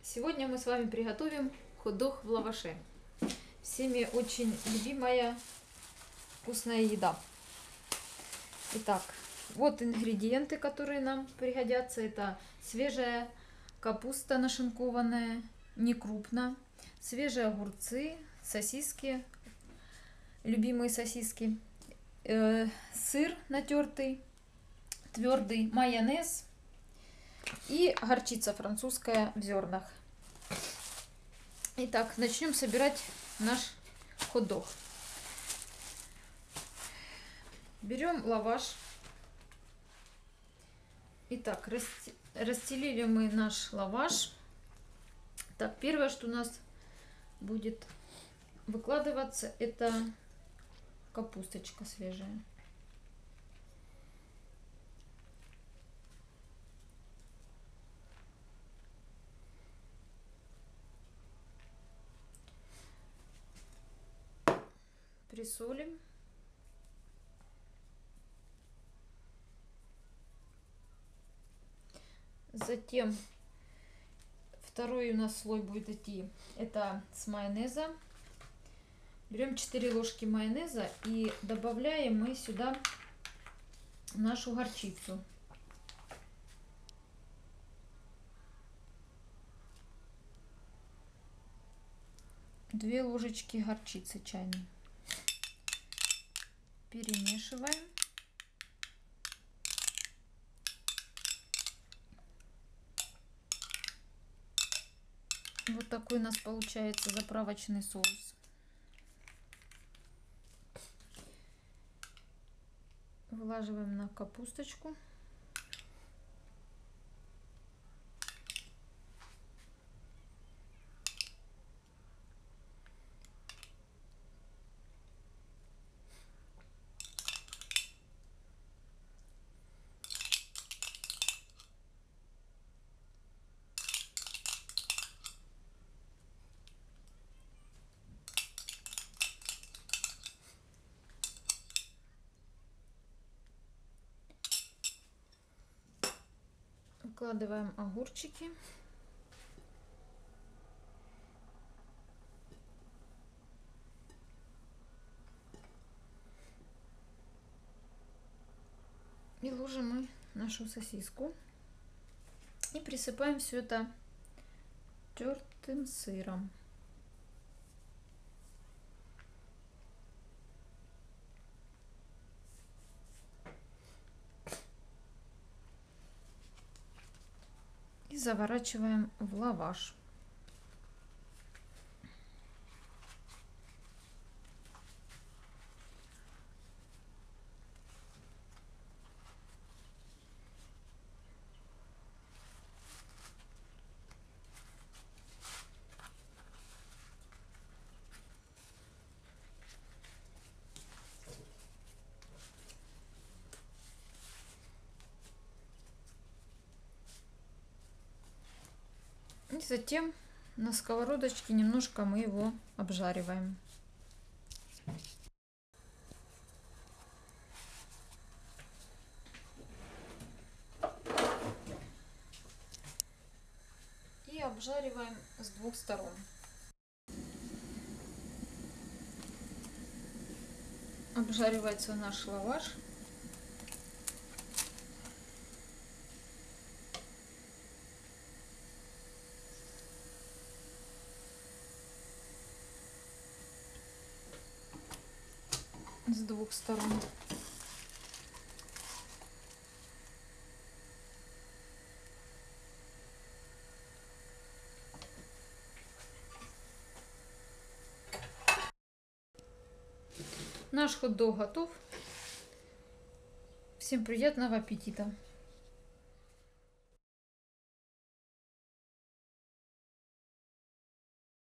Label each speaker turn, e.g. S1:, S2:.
S1: Сегодня мы с вами приготовим хот-дог в лаваше. Всеми очень любимая вкусная еда. Итак, вот ингредиенты, которые нам пригодятся. Это свежая капуста нашинкованная, не крупно, свежие огурцы, сосиски, любимые сосиски, сыр натертый, твердый, майонез и горчица французская в зернах. Итак, начнем собирать наш хот-дог. Берем лаваш. Итак, расстелили мы наш лаваш. Так, первое, что у нас будет выкладываться, это капусточка свежая. Присолим. Затем второй у нас слой будет идти, это с майонеза. Берем 4 ложки майонеза и добавляем мы сюда нашу горчицу. Две ложечки горчицы чайной. Перемешиваем. Вот такой у нас получается заправочный соус. Вылаживаем на капусточку. Выкладываем огурчики. И ложим мы нашу сосиску. И присыпаем все это тертым сыром. И заворачиваем в лаваш. И затем на сковородочке немножко мы его обжариваем. И обжариваем с двух сторон. Обжаривается наш лаваш. С двух сторон. Наш хот-дог готов. Всем приятного аппетита!